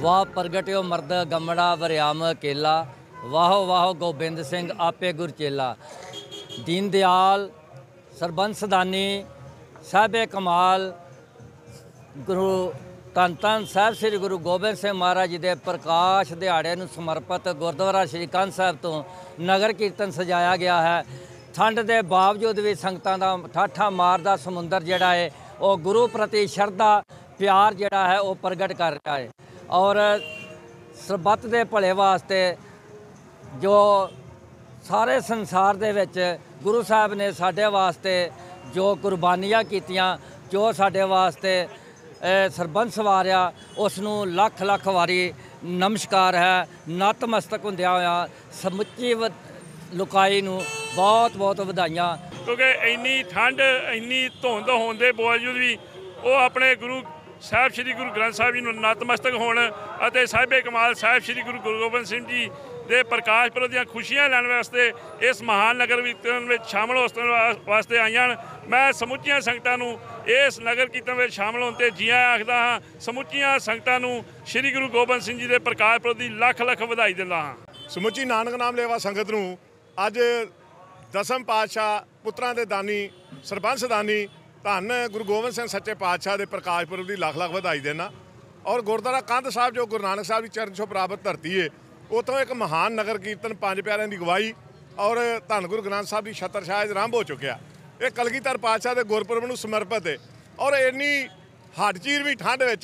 वाह प्रगट्यो मर्द गमड़ा वरियाम अकेला, वाहो वाहो गोबिंद सिंह आपे गुर चेला। दीन दयाल सरबंस दानी साहिबे कमाल गुरु धन धन साहिब श्री गुरु गोबिंद सिंह महाराज जी के प्रकाश दिहाड़े नूं समर्पित गुरुद्वारा श्री कंध साहिब तो नगर कीर्तन सजाया गया है। ठंड के बावजूद भी संगतां दा ठाठा मारदा समुंदर जिहड़ा है वो गुरु प्रति शरधा प्यार जिहड़ा है वो प्रगट कर रहा है। और सरबत के भले वास्ते जो सारे संसार दे विच गुरु साहब ने साडे वास्ते जो कुर्बानियां कीतियां, जो साडे वास्ते सरबंस वारिया, उसनूं लख लख वारी नमस्कार है। नतमस्तक हुंदिया होया समुची लुकाई नूं बहुत बहुत वधाइयां। क्योंकि इन्नी ठंड इन्नी धुंध होने के बावजूद भी वो अपने गुरु साहिब श्री गुरु ग्रंथ साहिब जी नतमस्तक होने और साहिबे कमाल साहिब श्री गुरु गोबिंद सिंह जी के प्रकाश पुरब दी खुशियां लैण वास्ते इस महान नगर कीर्तन में शामिल होने वास्ते आईयां। मैं समुचिया संगतां नूं इस नगर कीर्तन में शामिल होने जी आखदा हाँ। समुचिया संगतां नूं श्री गुरु गोबिंद सिंह जी के प्रकाश पुरब की लख लख वधाई दिंदा हाँ। समुची नानक नाम लेवा संगत नूं अज दसम पातशाह पुत्रां दे दानी सरबंस दानी धन गुरु गोबिंद सिंह सच्चे पातशाह के प्रकाश पुरब की लख लख वधाई देना। और गुरुद्वारा कंध साहिब जो गुरु नानक साहब की चरण छो प्राप्त धरती है, उतों एक महान नगर कीर्तन पंज प्यारिਆਂ की गवाही और धन गुरु ग्रंथ साहब की छतर छाया आरंभ हो चुकिया। ये कलगीधर पातशाह के गुरपुरब नूं समर्पित है। और इन्नी हट चीर भी ठंड विच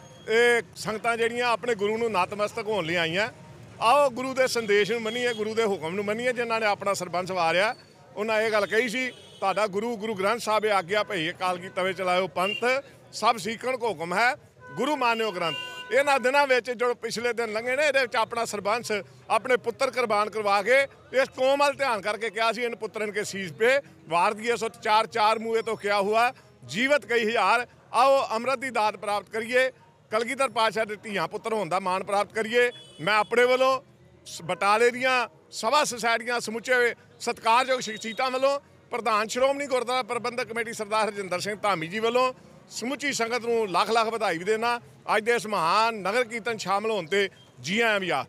संगतां जिहड़ियां अपने गुरु नूं नतमस्तक होने लई आईयां। आओ गुरु के संदेश नूं मन्नीए, गुरु के हुक्म नूं मन्नीए। जिन्हां ने अपना सरबंस वारिया उन्हें यह गल कही सी, तुहाडा गुरु गुरु ग्रंथ साहब आग्या भई काल की तवे चलाओ पंथ, सब सीखण को हुक्म है गुरु मान्यो ग्रंथ। इन्हां दिनां विच जो पिछले दिन लंघे ने इहदे विच अपना सरबंस अपने पुत्र कुर्बान करवा के इस कौम वाल ध्यान करके कहा सी, इन पुत्रन के शीश पे वार दिए सो चार चार मुँहे तो क्या हुआ जीवत कई हजार। आओ अमृत की दात प्राप्त करिए, कलगीधर पातशाह के धीआं पुत्र होने का मान प्राप्त करिए। मैं अपने वालों बटाले दियां सभा सोसायटियां समुचे सत्कारयोग शख्सियतां वालों प्रधान श्रोमणी गुरुद्वारा प्रबंधक कमेटी सरदार हरजिंदर सिंह धामी जी वालों समुची संगत नूं लख लख बधाई भी देना। अज दे इस महान नगर कीर्तन शामिल होने ते जी आयां भी आ।